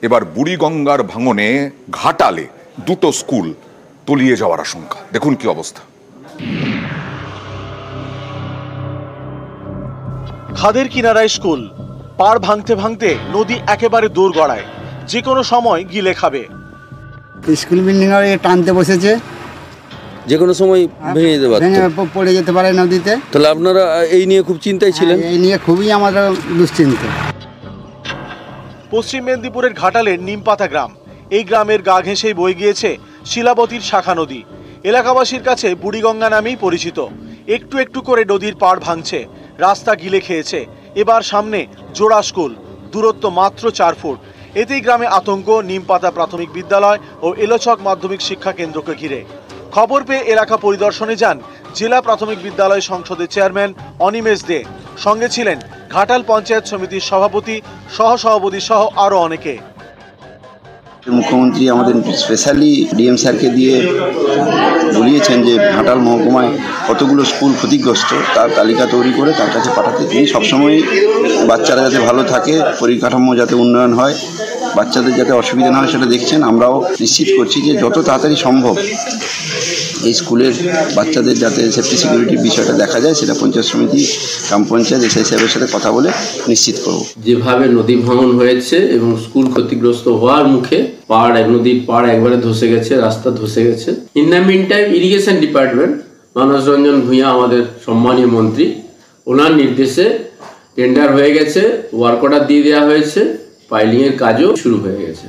এবার বুড়িগঙ্গার ভাঙনে ঘাটালে দুটো স্কুল তলিয়ে যাওয়ার আশঙ্কা। দেখুন কি অবস্থা। খাদের কিনারায় স্কুল, পাড় ভাঙতে ভাঙতে নদী একেবারে দূর গড়ায়, যে কোনো সময় গিলে খাবে। স্কুল বিল্ডিং টানতে বসেছে, যে কোনো সময় ভেঙে যেতে পারে, পড়ে যেতে পারে নদীতে। তাহলে আপনারা এই নিয়ে খুব চিন্তায় ছিলেন? এই নিয়ে খুবই আমাদের দুশ্চিন্তা। পশ্চিম মেদিনীপুরের ঘাটালের নিমপাতা গ্রাম, এই গ্রামের গা ঘেঁষেই বয়ে গিয়েছে শিলাবতীর শাখা নদী। এলাকাবাসীর কাছে বুড়িগঙ্গা নামেই পরিচিত। একটু একটু করে নদীর পাড় ভাঙছে, রাস্তা গিলে খেয়েছে। এবার সামনে জোড়া স্কুল, দূরত্ব মাত্র 4 ফুট। এতেই গ্রামে আতঙ্ক নিমপাতা প্রাথমিক বিদ্যালয় ও এলোচক মাধ্যমিক শিক্ষা কেন্দ্রকে ঘিরে। খবর পেয়ে এলাকা পরিদর্শনে যান জেলা প্রাথমিক বিদ্যালয় সংসদের চেয়ারম্যান অনিমেষ দে। সঙ্গে ছিলেন ঘাটাল পঞ্চায়েত সমিতির সভাপতি, সহসভাপতি সহ আরো অনেকে। মুখ্যমন্ত্রী আমাদের স্পেশালি ডিএম স্যারকে দিয়ে বলিয়েছেন যে ঘাটাল মহকুমায় কতগুলো স্কুল ক্ষতিগ্রস্ত তার তালিকা তৈরি করে তার কাছে পাঠাতে। তিনি সবসময় বাচ্চারা যাতে ভালো থাকে, পরিকাঠামো যাতে উন্নয়ন হয়, বাচ্চাদের যাতে অসুবিধা না হয় সেটা দেখছেন। আমরাও নিশ্চিত করছি যে যত তাড়াতাড়ি সম্ভব এই স্কুলের বাচ্চাদের যাতে সেফটি সিকিউরিটির বিষয়টা দেখা যায়, সেটা পঞ্চায়েত সমিতি, গ্রাম পঞ্চায়েত, এসআই সাহেবের সাথে কথা বলে নিশ্চিত করব। যেভাবে নদী ভাঙন হয়েছে এবং স্কুল ক্ষতিগ্রস্ত হওয়ার মুখে নদীর পাড় একবারে ধসে গেছে, রাস্তা ধসে গেছে। In the meantime irrigation department, Manas Ranjan Bhunia আমাদের সম্মানীয় মন্ত্রী, ওনার নির্দেশে টেন্ডার হয়ে গেছে, ওয়ার্ক অর্ডার দিয়ে দেওয়া হয়েছে, পাইলিংয়ের কাজও শুরু হয়ে গেছে।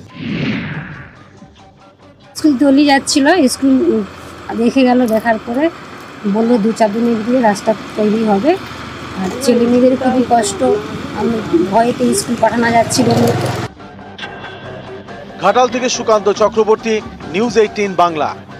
স্কুল তলিয়ে যাচ্ছিল, স্কুল দেখে গেল, দেখার পরে বললো 2-4 দিনের দিয়ে রাস্তা তৈরি হবে। আর ছেলে মেয়েদের খুবই কষ্ট, আমি ভয়েতে স্কুল পাঠানো যাচ্ছিল না। ঘাটাল থেকে সুকান্ত চক্রবর্তী, নিউজ 18 বাংলা।